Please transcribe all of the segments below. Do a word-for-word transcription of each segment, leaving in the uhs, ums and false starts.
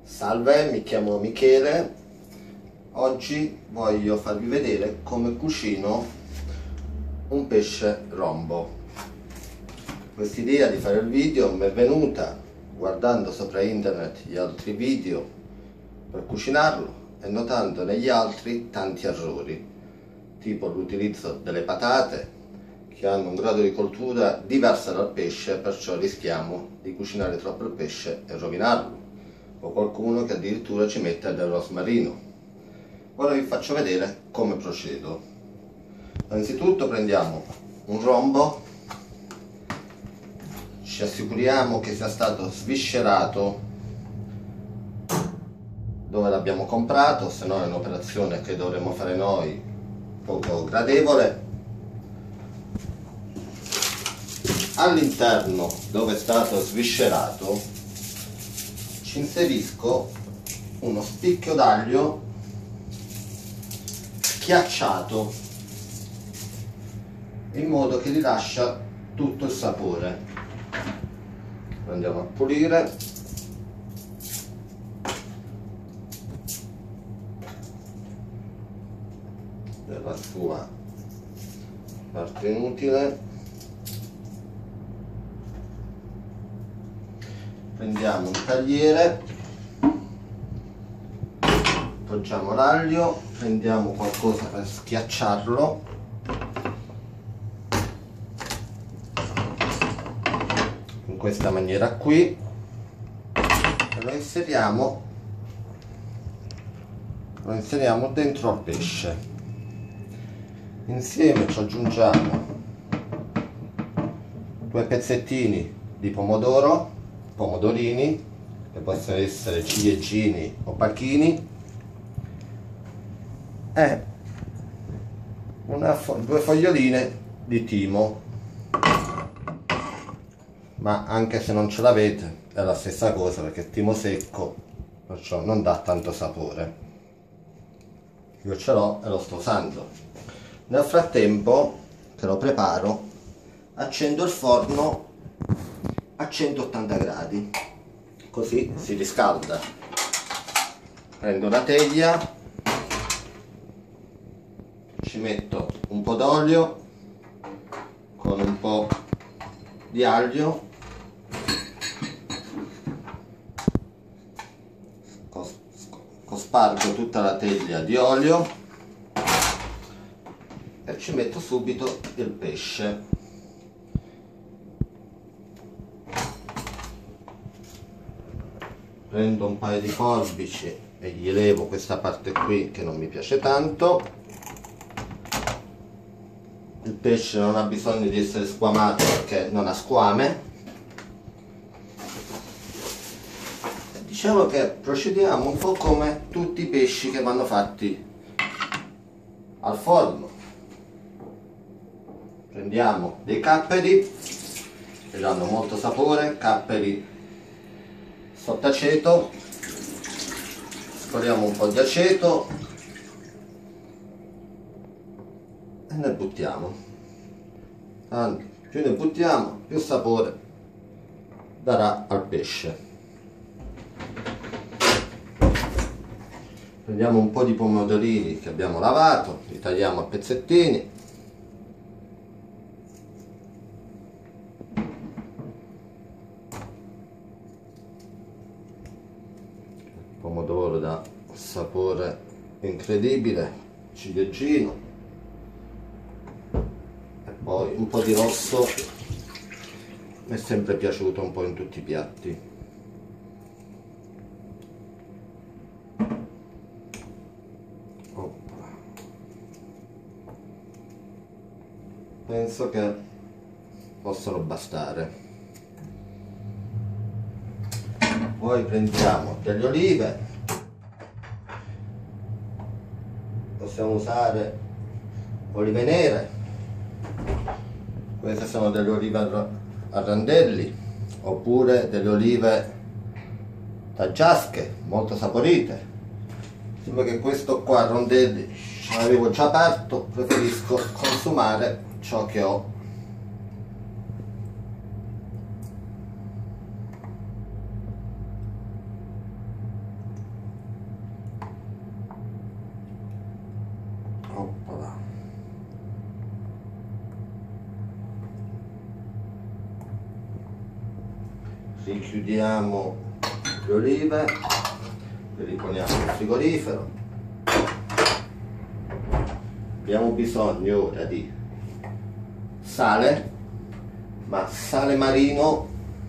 Salve, mi chiamo Michele. Oggi voglio farvi vedere come cucino un pesce rombo. Quest'idea di fare il video mi è venuta guardando sopra internet gli altri video per cucinarlo e notando negli altri tanti errori, tipo l'utilizzo delle patate che hanno un grado di cottura diverso dal pesce, perciò rischiamo di cucinare troppo il pesce e rovinarlo, o qualcuno che addirittura ci mette del rosmarino. Ora vi faccio vedere come procedo. Innanzitutto prendiamo un rombo, ci assicuriamo che sia stato sviscerato dove l'abbiamo comprato, se no è un'operazione che dovremmo fare noi poco gradevole. All'interno dove è stato sviscerato ci inserisco uno spicchio d'aglio schiacciato in modo che rilascia tutto il sapore. Lo andiamo a pulire. Della sua parte inutile. Prendiamo un tagliere, appoggiamo l'aglio, prendiamo qualcosa per schiacciarlo, in questa maniera qui, e lo inseriamo, lo inseriamo dentro al pesce. Insieme ci aggiungiamo due pezzettini di pomodoro, pomodorini, che possono essere ciliegini o pacchini, e una fo due foglioline di timo, ma anche se non ce l'avete è la stessa cosa, perché il timo secco perciò non dà tanto sapore. Io ce l'ho e lo sto usando. Nel frattempo che lo preparo, accendo il forno a centottanta gradi, così si riscalda. Prendo una teglia, ci metto un po' d'olio con un po' di aglio, cospargo tutta la teglia di olio e ci metto subito il pesce. Prendo un paio di forbici e gli levo questa parte qui che non mi piace tanto. Il pesce non ha bisogno di essere squamato perché non ha squame. E diciamo che procediamo un po' come tutti i pesci che vanno fatti al forno. Prendiamo dei capperi che danno molto sapore, capperi sott'aceto, scoliamo un po' di aceto e ne buttiamo. Tanto più ne buttiamo, più sapore darà al pesce. Prendiamo un po' di pomodorini che abbiamo lavato, li tagliamo a pezzettini. Pomodoro dà un sapore incredibile, ciliegino, e poi un po' di rosso mi è sempre piaciuto un po' in tutti i piatti. Oppa. Penso che possano bastare. Poi prendiamo delle olive, possiamo usare olive nere, queste sono delle olive a randelli, oppure delle olive taggiasche, molto saporite. Sembra che questo qua a rondelli ce l'avevo già aperto, preferisco consumare ciò che ho. Oppala. Richiudiamo le olive, le riponiamo nel frigorifero. Abbiamo bisogno ora di sale, ma sale marino,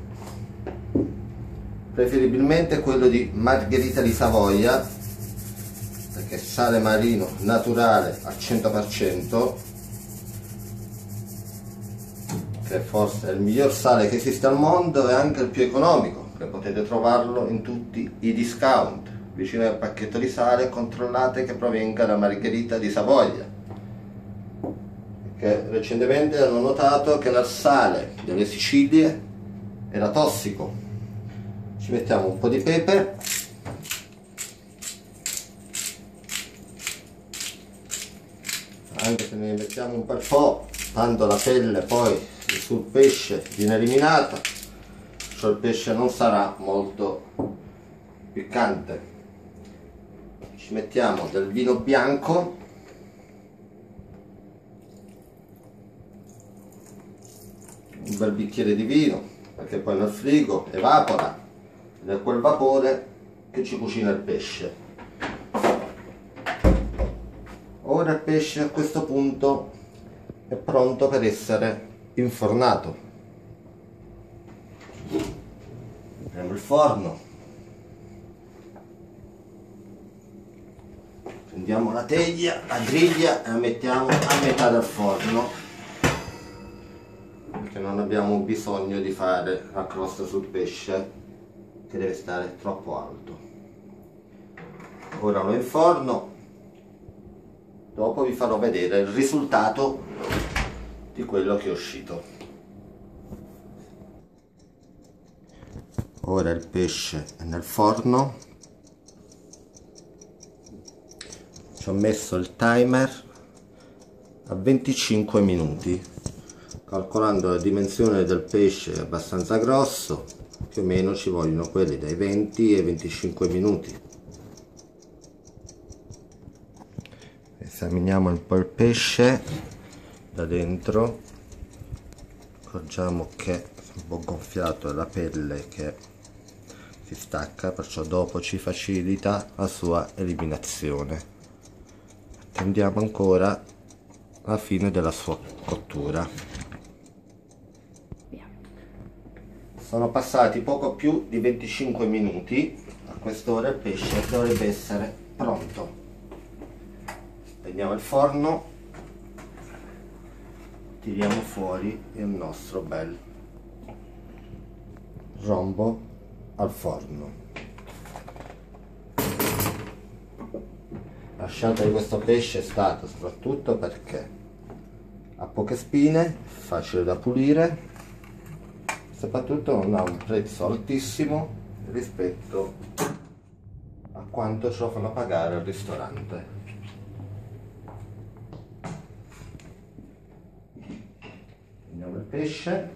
preferibilmente quello di Margherita di Savoia, perché sale marino naturale al cento per cento, che forse è il miglior sale che esiste al mondo e anche il più economico, che potete trovarlo in tutti i discount. Vicino al pacchetto di sale controllate che provenga da Margherita di Savoia, che recentemente hanno notato che il sale delle Sicilie era tossico. Ci mettiamo un po' di pepe, anche se ne mettiamo un bel po', tanto la pelle poi sul pesce viene eliminata, cioè il pesce non sarà molto piccante. Ci mettiamo del vino bianco, un bel bicchiere di vino, perché poi nel frigo evapora ed è quel vapore che ci cucina il pesce. Ora il pesce a questo punto è pronto per essere infornato. Prendiamo il forno, prendiamo la teglia, la griglia e la mettiamo a metà del forno, perché non abbiamo bisogno di fare la crosta sul pesce che deve stare troppo alto. Ora lo inforno, dopo vi farò vedere il risultato di quello che è uscito. Ora il pesce è nel forno, ci ho messo il timer a venticinque minuti. Calcolando la dimensione del pesce è abbastanza grosso, più o meno ci vogliono quelli dai venti ai venticinque minuti. Esaminiamo un po' il pesce da dentro, accorgiamo che è un po' gonfiato la pelle che si stacca, perciò dopo ci facilita la sua eliminazione. Attendiamo ancora la fine della sua cottura. Sono passati poco più di venticinque minuti, a quest'ora il pesce dovrebbe essere pronto. Spegniamo il forno, tiriamo fuori il nostro bel rombo al forno. La scelta di questo pesce è stata soprattutto perché ha poche spine, facile da pulire, soprattutto non ha un prezzo altissimo rispetto a quanto ce lo fanno pagare al ristorante. Prendiamo il pesce,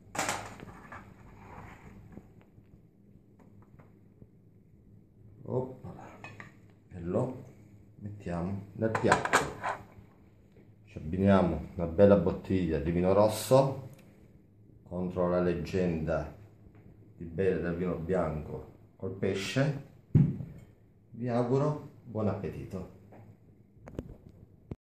oppala, e lo mettiamo nel piatto. Ci abbiniamo una bella bottiglia di vino rosso contro la leggenda di bere del vino bianco col pesce. Vi auguro buon appetito.